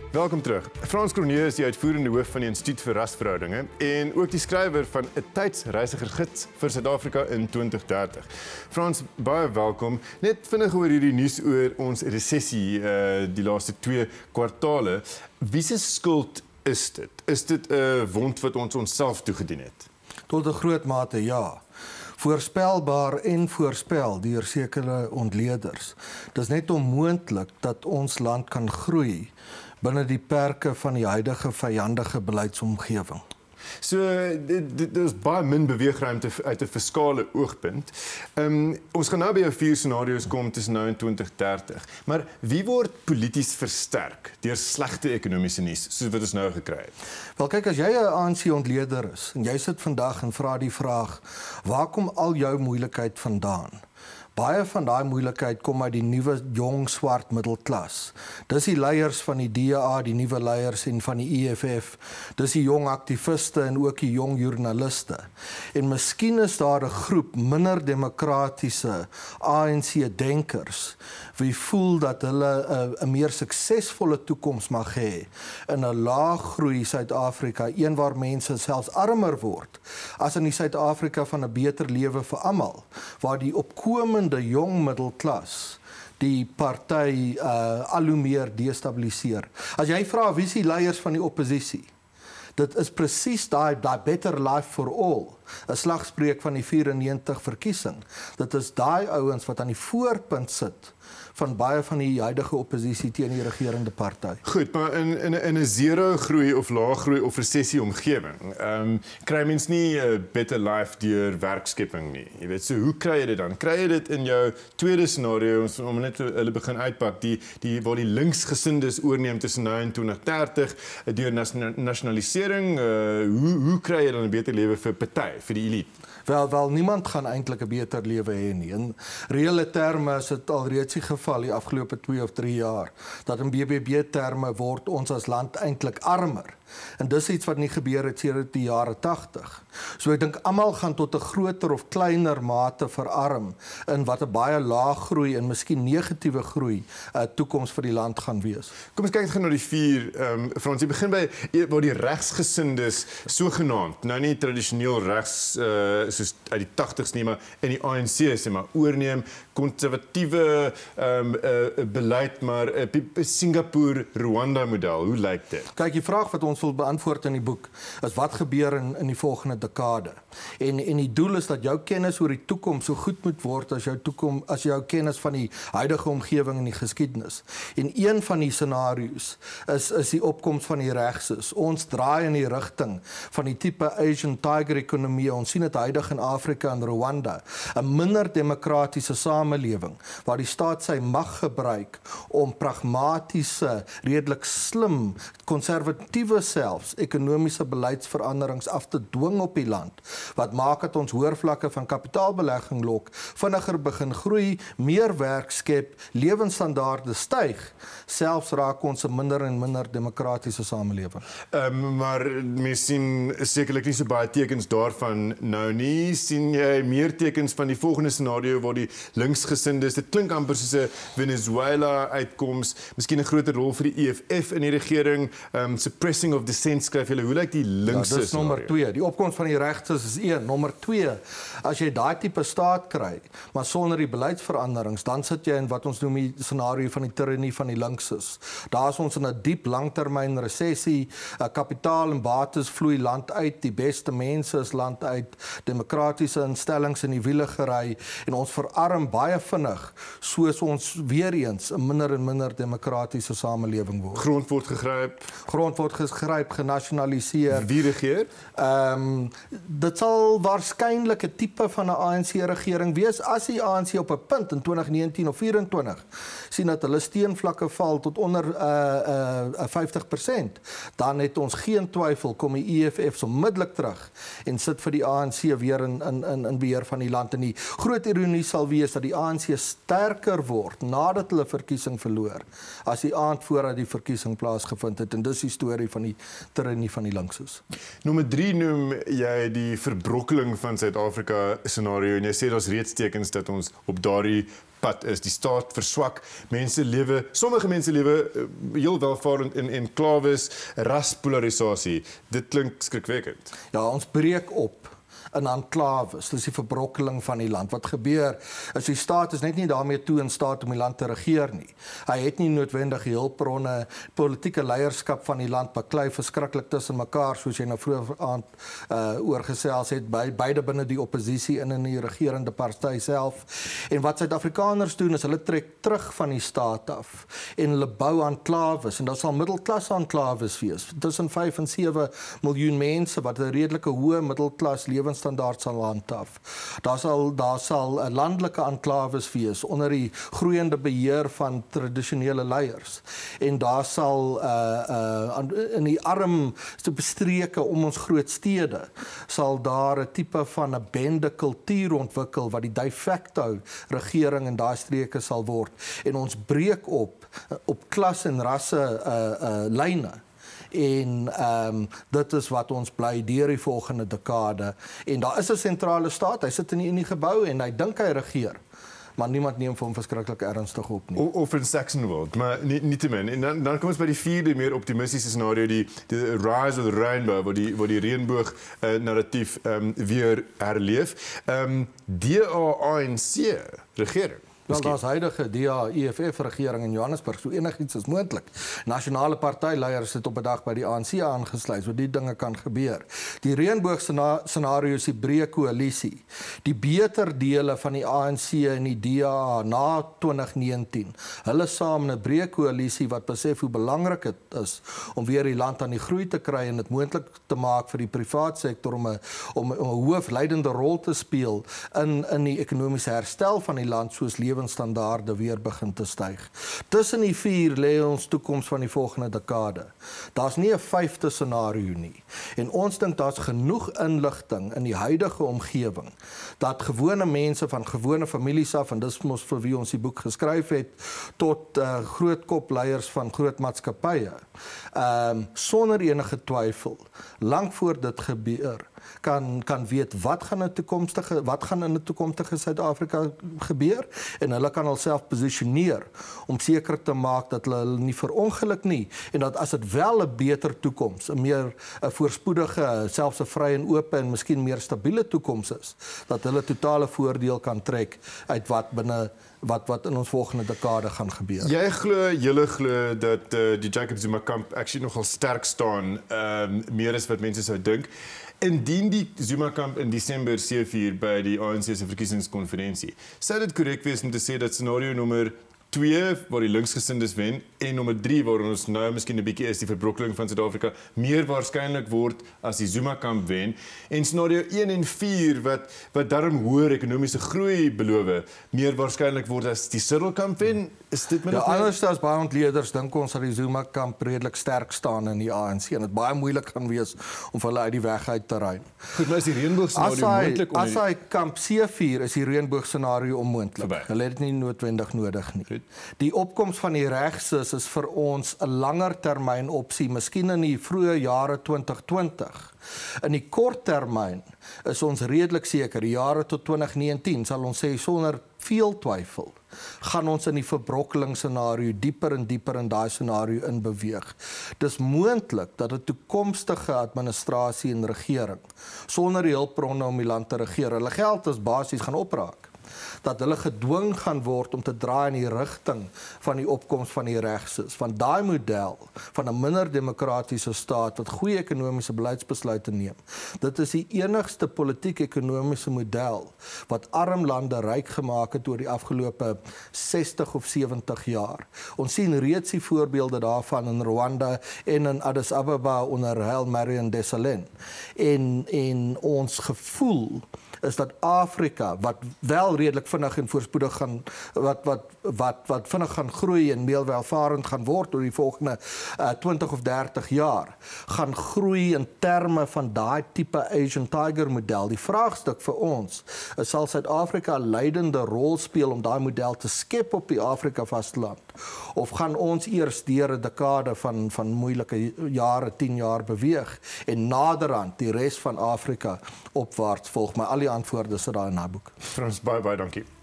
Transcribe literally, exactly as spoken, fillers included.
Welkom terug. Frans Cronje is die uitvoerende hoof van die Instituut vir Rasverhoudinge en ook die skrywer van 'n tydsreisigergids vir Suid-Afrika in twintig dertig. Frans, baie welkom. Net vinnig oor hierdie nuus oor ons resessie uh, die laaste twee kwartale. Wie se skuld is dit? Is dit 'n uh, wond wat ons onsself toegedien het? Tot 'n groot mate ja. Voorspelbaar en voorspel deur sekere ontleeders. Dit is net onmoontlik dat ons land kan groei binne die perke van die huidige vyandige beleidsomgewing. So, dit, dit is baie min beweegruimte uit 'n fiskale oogpunt. Um, ons gaan nou by jou vier scenario's kom tussen nou en twintig dertig. Maar wie word polities versterk deur slegte ekonomiese nuus, soos wat ons nou gekry het? Wel kyk, as jy 'n A N C-ontleder is en jy sit vandag en vra die vraag, waar kom al jou moeilikheid vandaan? Baie van daai moeilikheid kom uit die nuwe jong swart middelklas. Dis die leiers van die D A, die nuwe leiers en van die E F F. Dis die jong aktiviste en ook die jong joernaliste. En miskien is daar 'n groep minder demokratiese A N C-denkers wie voel dat hulle 'n, 'n meer suksesvolle toekoms mag hê in 'n laaggroei Suid-Afrika, een waar mense selfs armer word, as in die Suid-Afrika van 'n beter lewe vir almal, waar die opkomende die jong middelklas die party uh, al hoe meer destabiliseer. As jy vra wie is die leiers van die oppositie, dit is presies daai daai better life for all, 'n slagspreuk van die vyf-en-negentig verkiesing. Dit is daai ouens wat aan die voorpunt sit van baie van die huidige oppositie teen die regerende party. Goed, maar in in in 'n zero groei of laag groei of resessie omgewing, ehm um, kry mens nie 'n uh, better life deur werkskepping nie. Jy weet, so hoe kry jy dit dan? Kry jy dit in jou tweede scenario om net hulle begin uitpak, die die waar die linksgesindes oorneem tussen nou en twintig dertig deur nasionalisering, uh, hoe hoe kry jy dan 'n beter lewe vir party, vir die elite? Wel, wel, niemand gaan eintlik 'n beter lewe hê nie. In reële terme is dit alreeds die geval die afgelope twee of drie jaar, dat in B B B-terme word ons as land eintlik armer. En dis iets wat nie gebeur het sedert die jare tagtig. So ek dink almal gaan tot 'n groter of kleiner mate verarm in wat 'n baie laag groei en miskien negatiewe groei 'n uh, toekoms vir die land gaan wees. Kom ons kyk gou na die vier, ehm um, Frans, jy begin by waar die regsgesindes sogenaamd, nou nie tradisioneel regs uh, soos uit die tagtigs nie, maar in die A N C sê maar oorneem, konservatiewe ehm um, uh, beleid, maar 'n uh, Singapore-Rwanda model, hoe lyk dit? Kyk, die vraag wat ons wil beantwoord in die boek is wat gebeur in in die volgende dekade. En en die doel is dat jou kennis oor die toekoms so goed moet word as jou toekoms as jou kennis van die huidige omgewing en die geskiedenis. En een van die scenario's is is die opkoms van die regses. Ons draai in die rigting van die tipe Asian tiger ekonomie. Ons sien dit huidig in Afrika en Rwanda, 'n minder demokratiese samelewing waar die staat sy mag gebruik om pragmatiese, redelik slim, konservatiewe selfs ekonomiese beleidsveranderings af te dwing op die land, wat maak dat ons hoër vlakke van kapitaalbelegging lok, vinniger begin groei, meer werk skep, lewensstandaarde styg, selfs raak ons 'n minder en minder demokratiese samelewing. Um, maar mens sien sekerlik nie so baie tekens daarvan nou nie. Sien jy meer tekens van die volgende scenario waar die linksgesindes, dit klink amper soos 'n Venezuela uitkoms, miskien 'n groter rol vir die E F F in die regering, um, suppressing of dissent skryf julle, hoe lyk die linkse ja, dis nommer twee, die opkoms van die regtes is een, nommer twee, as jy daai tipe staat kry, maar sonder die beleidsveranderings, dan sit jy in wat ons noem die scenario van die tirannie van die linkses. Daar is ons in 'n diep langtermyn resessie, kapitaal en bates vloei land uit, die beste mense is land uit, demokratiese instellings in die wiele gery, en ons verarm baie vinnig, soos ons weer eens 'n minder en minder demokratiese samelewing word. Grond word gegryp. Grond word gegryp, genasionaliseer. Wie regeer? Ehm um, dit sal waarskynlik 'n tipe van 'n A N C-regering wees as die A N C op 'n punt in twintig negentien of vyf-en-twintig sien dat hulle steenvlakke val tot onder uh uh vyftig persent. Dan het ons geen twyfel kom die E F F onmiddellik terug en sit vir die A N C weer in in in in beheer van die land. En die groot ironie sal wees dat die A N C sterker word nadat hulle verkiesing verloor as die aand voordat die verkiesing plaasgevind het. En dis die storie van die tirannie van die linkses. Nommer drie noem jy die verbrokkeling van Suid-Afrika scenario en jy sê daar's reeds tekens dat ons op daardie pad is. Die staat verswak, mense lewe, sommige mense lewe uh, heel welvarend in enklawes, raspolarisasie. Dit klink skrikwekkend. Ja, ons breek op in enklawes, dis die verbrokkeling van die land. Wat gebeur is die staat is net nie daarmee toe in staat om die land te regeer nie. Hy het nie noodwendig hulpbronne, politieke leierskap van die land baklei verskriklik tussen mekaar, soos jy nou vroeër aand uh, oorgesels het, by, beide binne die oppositie en in die regerende party self. En wat Suid-Afrikaners doen is hulle trek terug van die staat af en hulle bou enklawes, en daar sal middelklas enklawes wees, tussen vyf en sewe miljoen mense wat 'n redelike hoë middelklas lewens standaard sal handhaaf. Daar sal daar sal 'n landelike enklawes wees onder die groeiende beheer van tradisionele leiers. En daar sal uh, uh, in die arm bestreke om ons groot stede sal daar 'n tipe van 'n bende kultuur ontwikkel wat die de facto regering in daai streke sal word. En ons breek op op klas en rasse uh, uh, lyne. En um, dit is wat ons bly deur die volgende dekade. En daar is 'n sentrale staat, hy sit in die, in die gebou en hy dink hy regeer. Maar niemand neem vir hom verskriklik ernstig op nie. O, of in Saxonwold, maar nie, nie te min. En dan, dan kom ons by die vierde meer optimistiese scenario, die, die Rise of the Rainbow, waar die, waar die reënboog uh, narratief um, weer herleef. Um, D A A N C regering. Wel, daar's huidige D A E F F regering in Johannesburg, so enigiets is moontlik. Nasionale partyleiers het op 'n dag by die A N C aangesluit, so die dinge kan gebeur. Die reënboog scenario is die breë koalisie. Die beter dele van die A N C en die D A A na twintig negentien. Hulle saam in 'n breë koalisie wat besef hoe belangrik dit is om weer die land aan die groei te kry en dit moontlik te maak vir die privaat sektor om 'n om 'n hoofleidende rol te speel in in die ekonomiese herstel van die land, soos lewensstandaarde weer begin te styg. Tussen die vier lê ons toekoms van die volgende dekade. Daar's nie 'n vyfde scenario nie. En ons dink daar's genoeg inligting in die huidige omgewing dat gewone mense van gewone families af, en dis mos vir wie ons die boek geskryf het, tot uh, groot kopleiers van groot maatskappye, um, sonder enige twyfel, lank voor dit gebeur, kan kan weet wat gaan 'n toekomstige wat gaan in 'n toekomstige Suid-Afrika gebeur, en hulle kan hulself posisioneer om seker te maak dat hulle nie verongeluk nie, en dat as dit wel 'n beter toekoms, 'n meer 'n voorspoedige, selfs 'n vry en oop en miskien meer stabiele toekoms is, dat hulle totale voordeel kan trek uit wat binne wat wat in ons volgende dekade gaan gebeur. Jy glo, julle glo dat uh, die Jacob Zuma kamp actually nogal sterk staan, um, meer as wat mense sou dink. Indien die Zuma kamp in Desember sewe vier by die A N C se verkiesingskonferensie, sou dit korrek wees om te sê dat scenario nommer twee, waar die linksgesindes wen, en nommer drie, waar ons nou miskien 'n bietjie is, die verbrokkeling van Suid-Afrika, meer waarskynlik word as die Zuma kamp wen, en scenario een en vier, wat, wat daarom hoër ekonomiese groei beloof, meer waarskynlik word as die Cyril kamp wen. Is dit min Ja, of meer? anders as baie ontleeders dink ons dat die Zuma kamp redelik sterk staan in die A N C, en dit baie moeilik gaan wees om vir hulle uit die weg uit te ruim. Goed, maar is die reënboog scenario moontlik om As hy kamp C vier is die reënboog scenario onmoontlik. Verby. Hulle het dit nie noodwendig nodig nie. Goed. Die opkoms van die regses is vir ons 'n langer termyn opsie, miskien in die vroeë jare twintig twintig. In die kort termyn is ons redelik seker, die jare tot twintig negentien, sal ons sê sonder veel twyfel, gaan ons in die verbrokkeling scenario dieper en dieper in daai scenario in beweeg. Dis moontlik dat 'n toekomstige administrasie en regering sonder die hulpbronne om die land te regeer, hulle geld is basies gaan opraak, dat hulle gedwing gaan word om te draai in die rigting van die opkoms van die regses, van daai model van 'n minder demokratiese staat wat goeie ekonomiese beleidsbesluite neem. Dit is die enigste politiek-ekonomiese model wat arm lande ryk gemaak het oor die afgelope sestig of sewentig jaar. Ons sien reeds die voorbeelde daarvan in Rwanda en in Addis Ababa onder Haile Mariam Desalegn. En, en ons gevoel is dat Afrika, wat wel redelik vinnig en voorspoedig gaan, wat, wat, wat, wat vinnig gaan groei en meer welvarend gaan word oor die volgende uh, twintig of dertig jaar, gaan groei in terme van daai tipe Asian Tiger model. Die vraagstuk vir ons is, sal Suid-Afrika 'n leidende rol speel om daai model te skep op die Afrika vasteland? Of gaan ons eers deur 'n dekade van, van moeilike jare, tien jaar beweeg, en naderhand die res van Afrika opwaarts volg? Maar al die antwoorde sit daar in daai boek. Frans, baie baie dankie.